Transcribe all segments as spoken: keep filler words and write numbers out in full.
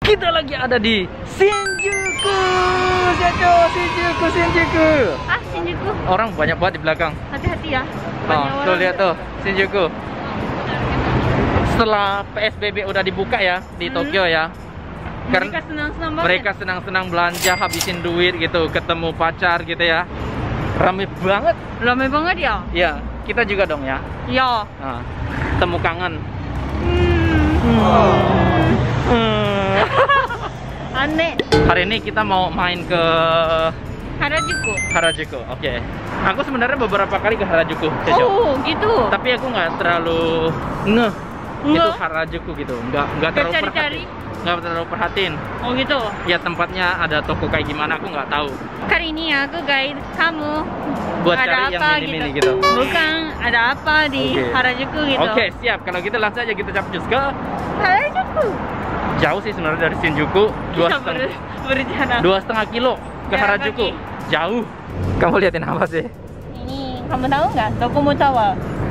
Kita lagi ada di Shinjuku. Jajo, Shinjuku, Shinjuku. Ah, Shinjuku. Orang banyak banget di belakang. Hati-hati ya. Oh, tuh lihat tuh, Shinjuku. Setelah P S B B udah dibuka ya di Hmm. Tokyo ya. Mereka senang-senang banget. Mereka senang-senang belanja, habisin duit gitu, ketemu pacar gitu ya. Rame banget. Ramai banget ya? Ya, kita juga dong ya. Ya. Nah, temu kangen. Hmm. Hmm. Aneh. Hari ini kita mau main ke Harajuku. Harajuku. Oke. Aku sebenarnya beberapa kali ke Harajuku, Jajo. Oh, gitu. Tapi aku nggak terlalu ngeh itu Ngeh? Harajuku gitu. Nggak nggak Nggak terlalu cari-cari? perhatiin. Nggak terlalu perhatiin. Oh, gitu. Ya tempatnya ada toko kayak gimana aku nggak tahu. Kali ini aku guide kamu. Buat ada cari yang apa mini-mini gitu. gitu. Bukan, ada apa di Oke. Harajuku gitu. Oke, siap. Kalau gitu langsung aja kita capcus ke Harajuku. jauh sih sebenarnya dari Shinjuku. Dua Kita setengah, ber berjalan. dua setengah kilo ke Jalan Harajuku. kaki. Jauh. Kamu liatin apa sih? Ini kamu tahu nggak? Docomo Tower.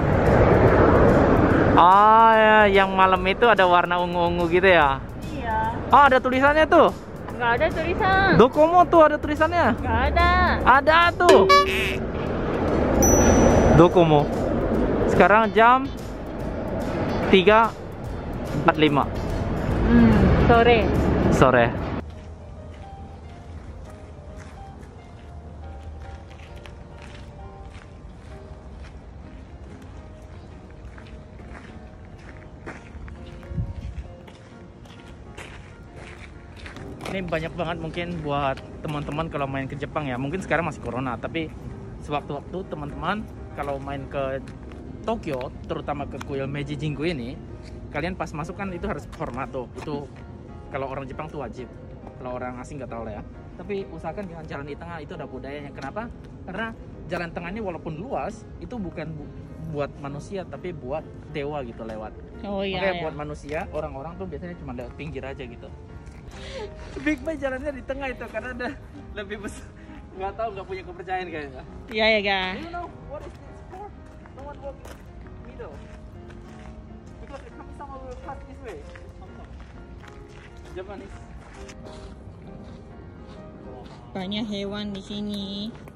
Ah, ya, yang malam itu ada warna ungu-ungu gitu ya. Iya. Oh, ada tulisannya tuh. Nggak ada tulisan. Docomo tuh ada tulisannya. Nggak ada. Ada tuh. Docomo. Sekarang jam tiga empat puluh lima Hmm, sore. sore. Ini banyak banget mungkin buat teman-teman kalau main ke Jepang ya. Mungkin sekarang masih corona, tapi sewaktu-waktu teman-teman kalau main ke Tokyo, terutama ke kuil Meiji Jingu ini, kalian pas masuk kan itu harus hormat tuh. Itu kalau orang Jepang tuh wajib. Kalau orang asing nggak tahu lah ya. Tapi usahakan jangan jalan di tengah, itu ada budayanya. Kenapa? Karena jalan tengah ini walaupun luas, itu bukan bu buat manusia, tapi buat dewa gitu lewat. Oh iya. Makanya iya. buat manusia, orang-orang tuh biasanya cuma lewat pinggir aja gitu. Big Bay jalannya di tengah itu karena ada lebih besar. Nggak tahu, nggak punya kepercayaan kayaknya. Iya ya guys. You know what is this for? No one walk in middle. Because the kami-sama will pass this way. Japanese. Banyak hewan di sini.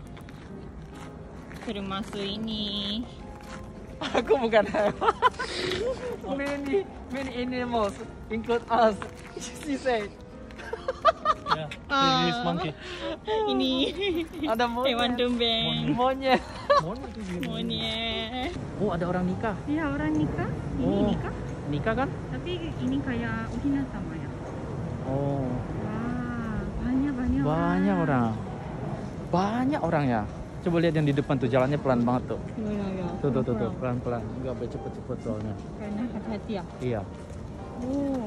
Termasuk ini. Aku bukan hewan. Many, many animals include us. She said. Yeah, this is monkey. Ini Ada monyet. hewan tumbeng. Monyet. Monkey to you. Monyet. Oh, ada orang nikah. Iya orang nikah. Ini Oh. nikah. Nikah kan? Tapi ini kayak Okina sama ya. Oh. Wah, banyak banyak. Banyak orang. Banyak orang ya. Coba lihat yang di depan tuh, jalannya pelan banget tuh. Iya iya. Tuh tuh tuh, tuh. pelan-pelan. Enggak boleh cepet-cepet soalnya. Karena hati-hati ya. Iya. Oh.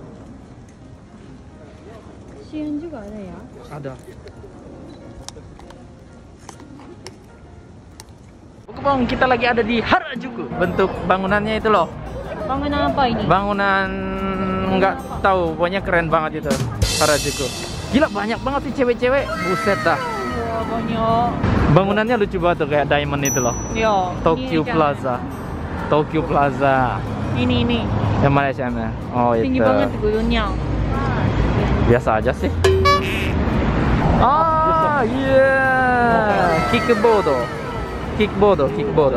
Kasian juga ada ya. Ada. Bang, kita lagi ada di Harajuku. Bentuk bangunannya itu loh. Bangunan apa ini? Bangunan nggak tahu, pokoknya keren banget itu Harajuku. Gila banyak banget sih cewek-cewek. Buset dah. Wah, banyak. Bangunannya lucu banget tuh kayak diamond itu loh. Ya. Tokyo ini Plaza. Tokyo Plaza. Ini ini. Yang mana sih? Oh, Tinggi itu. banget gedungnya. Biasa aja sih. Ah, iya. Kickboard. Kickboard, kickboard.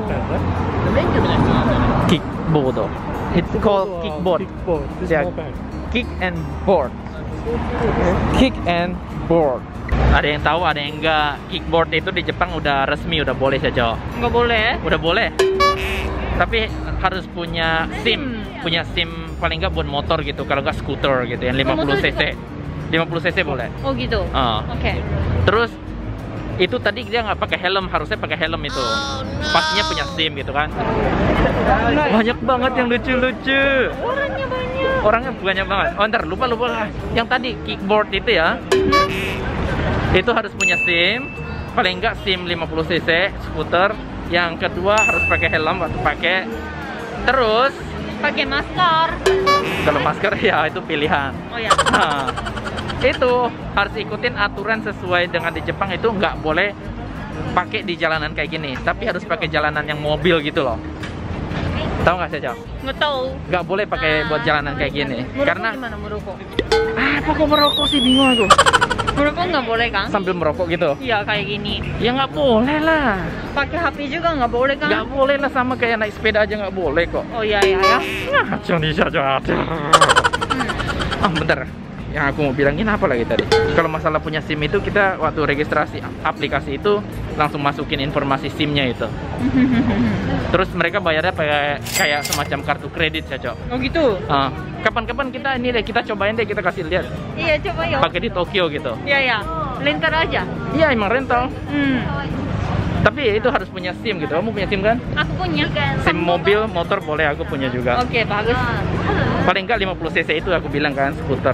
Kickboard. It's called kickboard. Kickboard. This Yeah. moped. Kick and board. Kick and board. Ada yang tahu, ada yang enggak. Kickboard itu di Jepang udah resmi, udah boleh saja. Nggak boleh. Udah boleh. Tapi harus punya SIM, punya SIM paling nggak buat motor gitu. Kalau nggak skuter gitu, yang lima puluh cc. lima puluh cc boleh. Oh gitu. Ah. Oke. Terus itu tadi dia nggak pakai helm, harusnya pakai helm itu. Pastinya punya SIM gitu kan. Banyak banget yang lucu-lucu. Orangnya banyak. Orangnya banyak banget. Oh ntar lupa lupa lah. Yang tadi kickboard itu ya. Itu harus punya SIM. Paling nggak SIM lima puluh cc skuter. Yang kedua harus pakai helm atau pakai. Terus Pakai masker. kalau masker ya itu pilihan. Oh ya. Nah, itu harus ikutin aturan sesuai dengan di Jepang, itu nggak boleh pakai di jalanan kayak gini, tapi harus pakai jalanan yang mobil gitu loh. Tahu nggak sih, Cok? Nggak tahu. Nggak boleh pakai buat jalanan kayak gini. Merokok Karena gimana merokok? Kenapa kok merokok sih, bingung aku. Merokok nggak boleh kan? Sambil merokok gitu. Iya kayak gini. Ya nggak boleh lah. Pakai H P juga nggak boleh kan? Nggak boleh lah, sama kayak naik sepeda aja nggak boleh kok. Oh iya iya ya. Ngaco nih saja ada. Ah bentar. Yang aku mau bilangin apa lagi tadi? Kalau masalah punya SIM itu, kita waktu registrasi aplikasi itu langsung masukin informasi SIM-nya itu. Terus mereka bayarnya pakai kayak semacam kartu kredit ya, Cok. Oh gitu. Ah, kapan-kapan kita ini deh, kita cobain deh, kita kasih lihat. Iya coba ya. Pakai di Tokyo gitu. Iya ya. Rental aja. Iya, emang rental. Hmm. Tapi ya itu harus punya SIM gitu. Kamu punya SIM kan? Aku punya. SIM mobil, motor boleh, aku punya juga. Oke bagus. Paling enggak lima puluh cc itu aku bilang kan, skuter.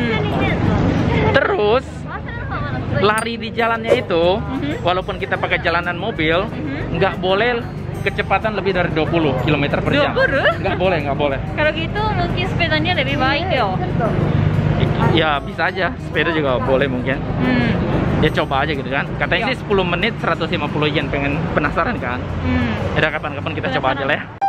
Terus lari di jalannya itu, Mhm. walaupun kita pakai jalanan mobil, Mhm. nggak boleh kecepatan lebih dari dua puluh kilometer per jam. dua puluh? Nggak boleh, nggak boleh. Kalau gitu mungkin sepedanya lebih baik ya. Ya bisa aja, sepeda juga boleh mungkin. Hmm. Ya coba aja gitu kan. Katanya Ya. sih sepuluh menit seratus lima puluh yen, pengen penasaran kan? Hmm. Ya udah, kapan-kapan kita coba aja lah ya.